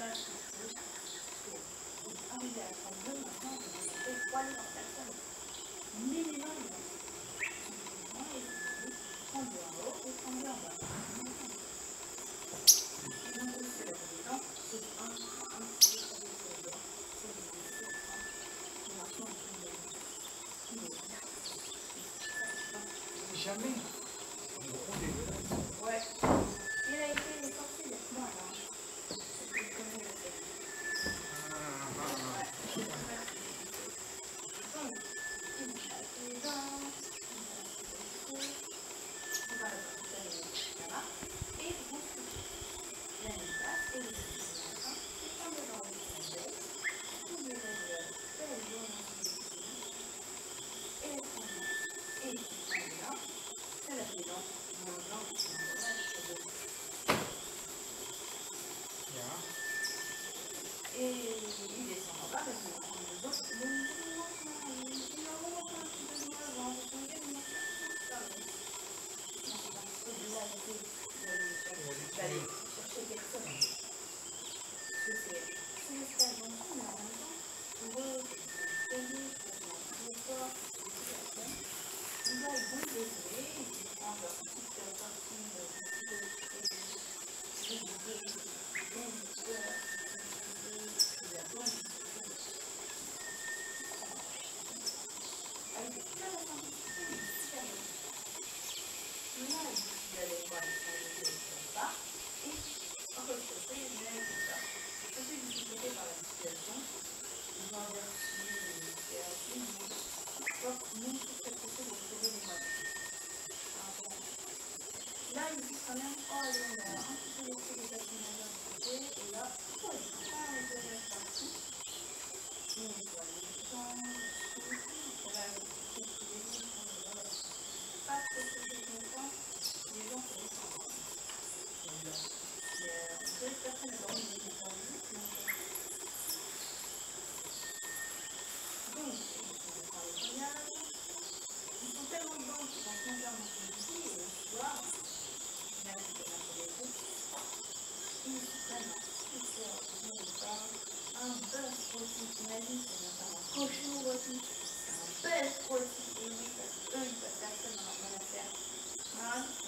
arriver à 32, maintenant, vous avez 3 livres par personne. Minimum, et 32 en haut et 32 en bas. Et donc, aussi, la présidente, c'est 1, 1, 2, 3, 4, 5, Jamais. Ouais. Il a été sorti il y a moins là. Et il descend en bas parce que les autres, d'aller chercher personne. Parce que c'est l'espace dans tout, mais en même temps, pour eux, c'est l'effort, ils vont désolé, ils prennent leur petite partie là, il dit quand même, oh, allez, on a un petit peu laissé les patinageurs de côté, et là, oh, il faut pas les donner partout. Et on voit les gens, on va pas trop longtemps, les gens sont descendus. Mais on peut personne n'a dormi, mais c'est pas vu. Donc, on va faire le voyage. Ils sont tellement dedans qu'ils vont se monter en midi, et le soir, un buzz rôti, t'imagines, c'est même pas un cochon rôti, c'est un buzz rôti, et oui, parce qu'eux, ils peuvent personne dans leur affaire. Voilà.